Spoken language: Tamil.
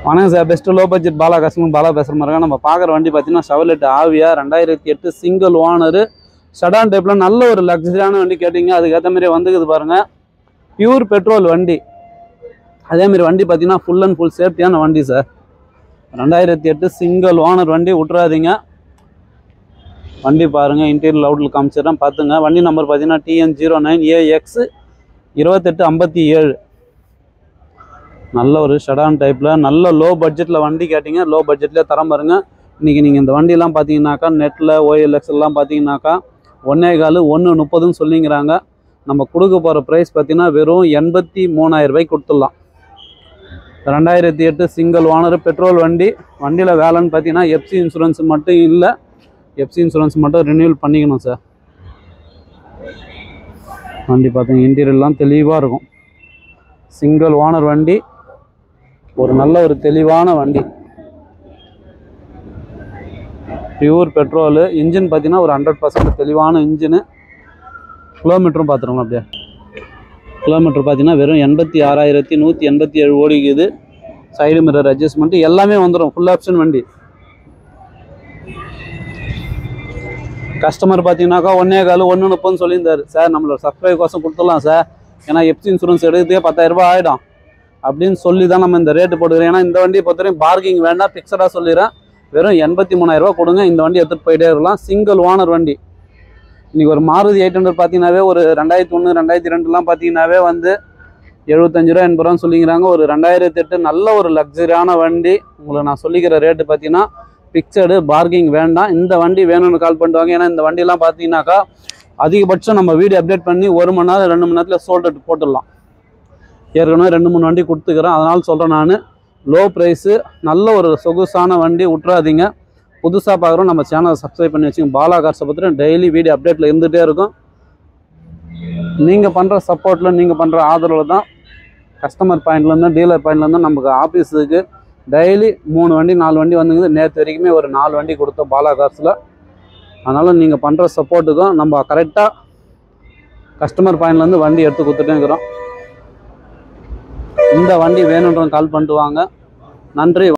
வணக்கம் sir, best low budget Bala customer Bala பேசுகிற மாதிரி நம்ம பார்க்குற வண்டி பார்த்தீங்கன்னா ஷெவர்லெட் ஆவியா 2008 சிங்கிள் ஓனரு செடான் டைப்பில் நல்ல ஒரு லக்ஸரியான வண்டி கேட்டிங்க. அதுக்கேற்ற மாதிரி வந்துக்குது பாருங்கள். பியூர் பெட்ரோல் வண்டி. அதேமாரி வண்டி பார்த்தீங்கன்னா ஃபுல் அண்ட் ஃபுல் சேஃப்டியான வண்டி சார். 2008 சிங்கிள் ஓனர் வண்டி விட்றாதீங்க. வண்டி பாருங்கள், இன்டீரியர் அவுட்லுக் காமிச்சிடறேன் பார்த்துங்க. வண்டி நம்பர் பார்த்தீங்கன்னா TN09AX 2857. நல்ல ஒரு ஷெடான் டைப்பில் நல்ல லோ பட்ஜெட்டில் வண்டி கேட்டிங்க. லோ பட்ஜெட்லேயே தரம் பாருங்க. இன்றைக்கி நீங்கள் இந்த வண்டியெலாம் பார்த்தீங்கன்னாக்கா நெட்டில் OLX எல்லாம் பார்த்தீங்கன்னாக்கா 1.25 1.30 சொல்லிங்கிறாங்க. நம்ம கொடுக்க போகிற ப்ரைஸ் பார்த்தீங்கன்னா வெறும் 83,000 ரூபாய்க்கு கொடுத்துடலாம். 2008 சிங்கிள் ஓனர் பெட்ரோல் வண்டி. வண்டியில் வேலைன்னு பார்த்தீங்கன்னா எஃப்சி இன்சூரன்ஸ் மட்டும் இல்லை, எஃப்சி இன்சூரன்ஸ் மட்டும் ரினியூவல் பண்ணிக்கணும் சார். வண்டி பார்த்தீங்க இன்டீரியர்லாம் தெளிவாக இருக்கும். சிங்கிள் ஓனர் வண்டி, ஒரு நல்ல ஒரு தெளிவான வண்டி. Pure petrol. இன்ஜின் பார்த்தீங்கன்னா ஒரு 100% தெளிவான இன்ஜினு. கிலோமீட்டரும் பார்த்துருவோம். அப்படியே கிலோமீட்டர் பார்த்தீங்கன்னா வெறும் 86,187 ஓடிக்குது. சைடு மிரர் அட்ஜஸ்ட்மெண்ட்டு எல்லாமே வந்துடும். ஃபுல் ஆப்ஷன் வண்டி. கஸ்டமர் பார்த்தீங்கன்னாக்கா 1.25 1.30 சொல்லியிருந்தார் சார். நம்மளோட சப்ஸ்கிரைப் கோசம் கொடுத்துடலாம் சார், ஏன்னா எஃப்சி இன்சூரன்ஸ் எடுக்கிறதே 10,000 ரூபாய் ஆகிடும் அப்படின்னு சொல்லி தான் நம்ம இந்த ரேட்டு போட்டுக்கிறோம். ஏன்னா இந்த வண்டியை பொறுத்தவரையும் பார்க்கிங் வேண்டாம், ஃபிக்ஸடாக சொல்லிடுறேன். வெறும் 83,000 ரூபா கொடுங்க, இந்த வண்டி எடுத்துகிட்டு போயிட்டே இருக்கலாம். சிங்கிள் ஓனர் வண்டி. இன்றைக்கி ஒரு மாருதி 800 பார்த்தீங்கன்னாவே ஒரு 2001 2002 பார்த்தீங்கன்னாவே வந்து 75 ரூபா 80 ரூபான்னு சொல்லிக்கிறாங்க. ஒரு 2008 நல்ல ஒரு லக்ஸரியான வண்டி. உங்களுக்கு நான் சொல்லிக்கிற ரேட்டு பார்த்தீங்கன்னா ஃபிக்ஸடு, பார்க்கிங் வேண்டாம். இந்த வண்டி வேணும்னு கால் பண்ணுவாங்க. ஏன்னா இந்த வண்டியெலாம் பார்த்தீங்கன்னாக்கா அதிகபட்சம் நம்ம வீடியோ அப்டேட் பண்ணி 1 மணி நேரம் 2 மணி நேரத்தில் சோல்ட் அவுட் போட்டுடலாம். ஏற்கனவே 2-3 வண்டி கொடுத்துக்கிறேன். அதனால் சொல்கிறேன், நான் லோ ப்ரைஸு நல்ல ஒரு சொகுசான வண்டி விட்றாதீங்க. புதுசாக பார்க்குறோம், நம்ம சேனலை சப்ஸ்கிரைப் பண்ணி வச்சுங்க. பாலா கார்ஸை பற்றி டெய்லி வீடியோ அப்டேட்டில் இருந்துகிட்டே இருக்கும். நீங்கள் பண்ணுற சப்போர்ட்டில், நீங்கள் பண்ணுற ஆதரவில் தான் கஸ்டமர் பாயிண்ட்லேருந்து டீலர் பாயிண்ட்லேருந்து நமக்கு ஆஃபீஸுக்கு டெய்லி 3 வண்டி 4 வண்டி வந்துங்குது. நேற்று வரைக்குமே ஒரு 4 வண்டி கொடுத்தோம் பாலா கார்ஸில். அதனால் நீங்கள் பண்ணுற சப்போர்ட்டுக்கும் நம்ம கரெக்டாக கஸ்டமர் பாயிண்ட்லேருந்து வண்டி எடுத்து கொடுத்துட்டே இருக்கிறோம். இந்த வண்டி வேணுன்றவங்க கால் பண்ணிட்டு வாங்க. நன்றி.